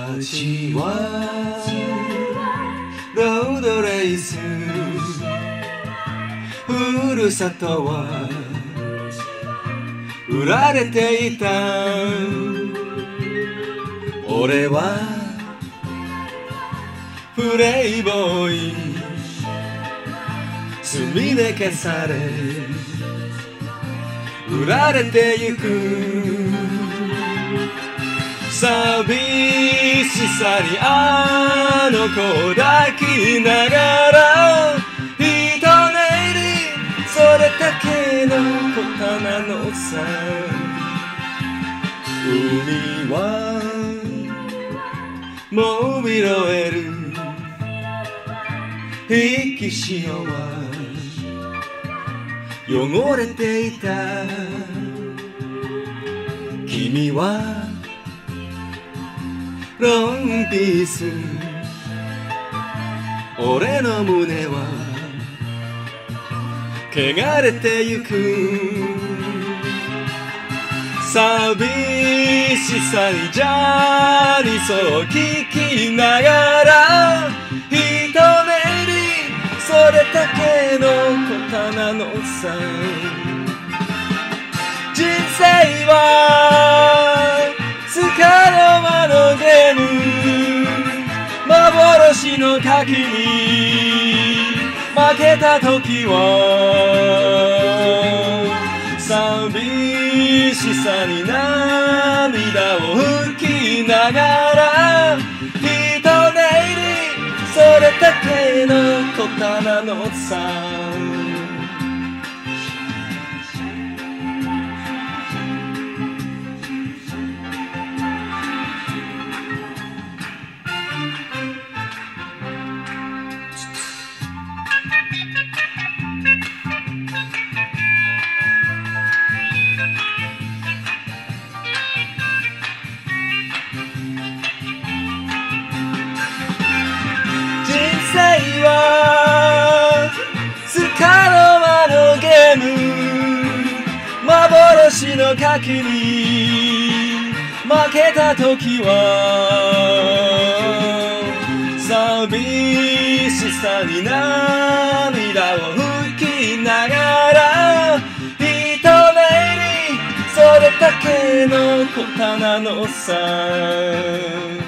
街はロードレース、ふるさとは売られていた。俺はプレイボーイ、墨で消され売られてゆく。寂しさにあの子を抱きながら、一寝入りそれだけのことなのさ。海はもう拾える、引き潮は汚れていた。君はロンピース、俺の胸は汚れてゆく。寂しさにジャニソを聞きながら、一寝入りそれだけのことなのさ。人生はつかの間のゲーム、幻の賭けに負けた時は寂しさに涙を拭きながら、一寝入りそれだけのことなのさ。人生はつかの間のゲーム、幻の賭けに負けた時は寂しさに涙を拭きながら、一寝入りそれだけのことなのさ。